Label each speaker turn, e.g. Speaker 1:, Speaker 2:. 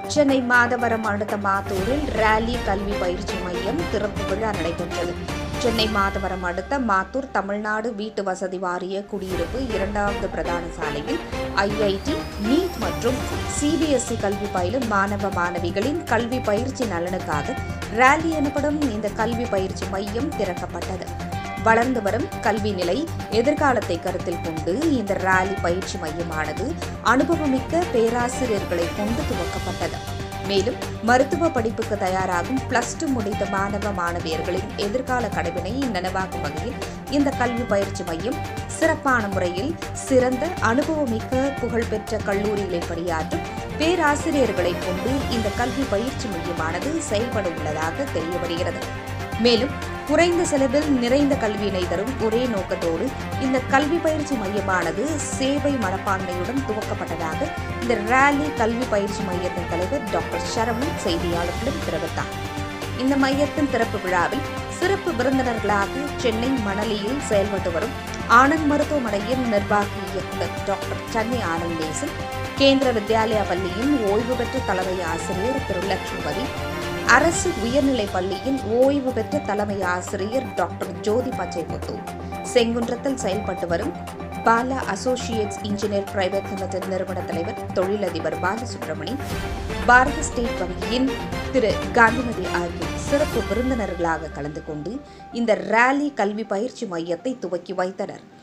Speaker 1: சென்னை மாதவரம் அடுத்த மாத்தூரில் ராலி கல்வி பயிற்சி மையம் திறப்பு விழா நடைபெற்றது. சென்னை மாதவரம் அடுத்த மாத்தூர் தமிழ்நாடு வீட்டு வசதி வாரிய குடியிருப்பு 2வது பிரதான சாலையில் IIT, NEET மற்றும் CBSE கல்வி பயிலும் மாணவ மாணவிகளின் கல்வி பயிற்சி நலனுக்காக ராலி எனப்படும் இந்த கல்வி பயிற்சி மையம் திறக்கப்பட்டது. வளர்ந்து வரும் கல்வி நிலை எதிர்காலத்தை கருத்தில் கொண்டு இந்த ராலி பயிற்சி மையமானது அனுபவமிக்க பேராசிரியர்களை கொண்டு துவக்கப்பட்டது. மேலும் மருத்துவ படிப்புக்கு தயாராகும் +2 முடித்த மாணவ மாணவியர்களின் எதிர்கால கனவினை நனவாக்கும் வகையில் இந்த கல்வி பயிற்சி மையம் சிறப்பான முறையில் சிறந்த அனுபவமிக்க புகழ்பெற்ற கல்லூரிகளில் பணியாற்றும் பேராசிரியர்களை கொண்டு இந்த கல்வி பயிற்சி மையமானது செயல்பட உள்ளதாக தெரியவருகிறது. மேலும் குறைந்த செலவில் நிறைந்த கல்வியினை தரும் ஒரே நோக்கத்தோடு இந்த கல்வி பயிற்சி மையமானது சேவை மனப்பான்மையுடன் துவக்கப்பட்டதாக இந்த ராலி கல்வி பயிற்சி மையத்தின் தலைவர் டாக்டர் சரவணன் செய்தியாளர்களிடம் தெரிவித்தார். இந்த மையத்தின் திறப்பு விழாவில் சிறப்பு விருந்தினர்களாக சென்னை மணலியில் செயல்பட்டு வரும் ஆனந்த் மருத்துவமனையின் நிர்வாக இயக்குநர் டாக்டர் சென்னை ஆனந்த் நேசன், கேந்திர வித்யாலயா பள்ளியின் ஓய்வு பெற்ற தலைமை ஆசிரியர் திரு லட்சுமதி, அரசு உயர்நிலைப் பள்ளியின் ஓய்வு பெற்ற தலைமை ஆசிரியர் டாக்டர் ஜோதி பச்சைமுத்து, செங்குன்றத்தில் செயல்பட்டு வரும் Bala associates engineer private limited நிறுவன தலைவர் தொழிலதிபர் பாலசுப்ரமணி, பாரத ஸ்டேட் வங்கியின் திரு காந்திமதி ஆகியோர் சிறப்பு விருந்தினர்களாக கலந்து கொண்டு இந்த ராலி கல்வி பயிற்சி மையத்தை துவக்கி வைத்தனர்.